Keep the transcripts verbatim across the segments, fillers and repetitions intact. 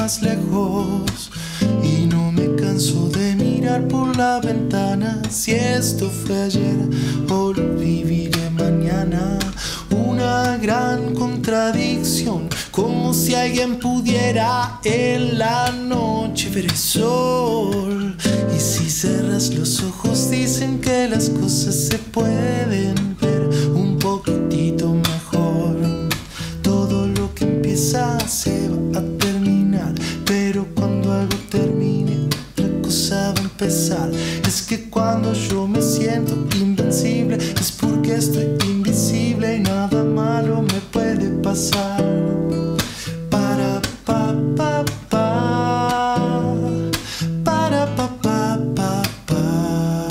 más lejos y no me canso de mirar por la ventana. Si esto fue ayer o lo viviré mañana. Una gran contradicción, como si alguien pudiera en la noche ver el sol. Y si cerras los ojos dicen que las cosas se pueden ver un poquitito mejor. Todo lo que empieza se va a terminar, pero cuando algo termine otra cosa va a empezar. Es que cuando yo me siento invencible es porque estoy invisible y nada malo me puede pasar. Para pa pa pa, para pa pa pa pa,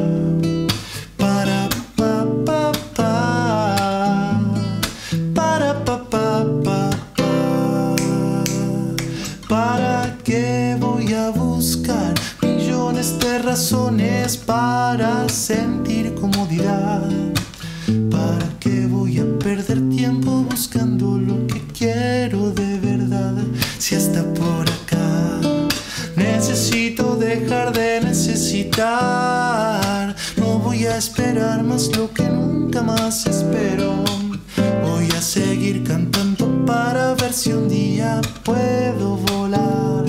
para pa pa pa, para pa pa pa pa. ¿Para qué voy a buscar millones de razones para sentir comodidad? ¿Para qué voy a perder tiempo buscando lo que quiero de verdad? Si está por acá. Necesito dejar de necesitar. No voy a esperar más lo que nunca más espero. Voy a seguir cantando para ver si un día puedo volar.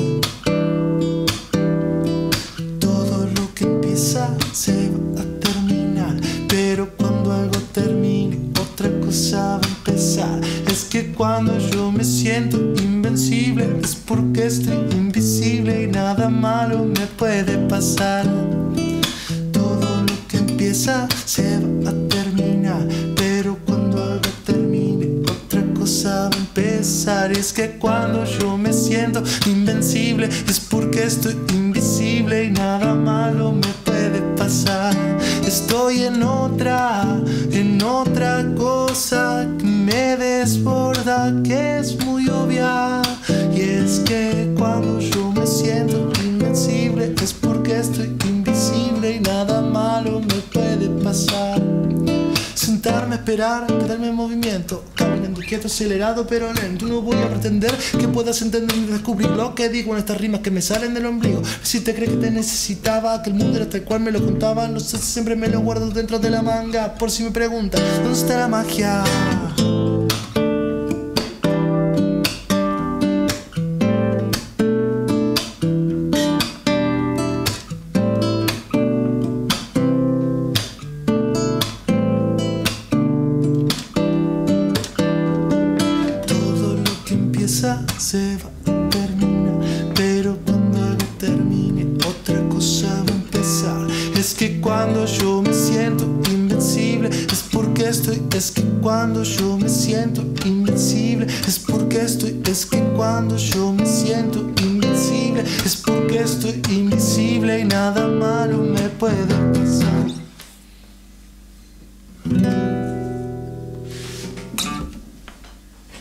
Todo lo que empieza se va a terminar, pero cuando algo termine otra cosa va a empezar. Es que cuando yo me siento invencible es porque estoy invisible y nada malo me puede pasar. Todo lo que empieza se va a terminar, pero cuando algo termine otra cosa va a empezar. Es que cuando yo me siento invencible es porque estoy invisible y nada malo me puede pasar. Estoy en otra, en otra cosa que me desborda, que es muy obvia. Y es que cuando yo me siento invencible es porque estoy invisible y nada malo me puede pasar. Sentarme a esperar, quedarme en movimiento, caminando quieto, acelerado pero lento. No voy a pretender que puedas entender ni descubrir lo que digo en estas rimas que me salen del ombligo. Si te crees que te necesitaba, que el mundo era tal cual me lo contaba, no sé si siempre me lo guardo dentro de la manga. Por si me preguntan, ¿dónde está la magia? Se va a terminar, pero cuando algo termine otra cosa va a empezar. Es que cuando yo me siento invencible es porque estoy, es que cuando yo me siento invencible es porque estoy, es que cuando yo me siento invencible es porque estoy invisible y nada malo me puede